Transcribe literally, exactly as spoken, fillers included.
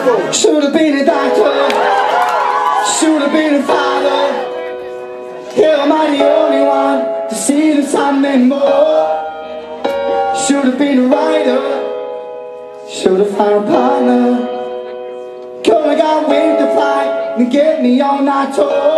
Should have been a doctor, should have been a father. Here am I the only one to see there's something more. Should have been a writer, should have found a partner. Could have got wings to fly and get me on that tour.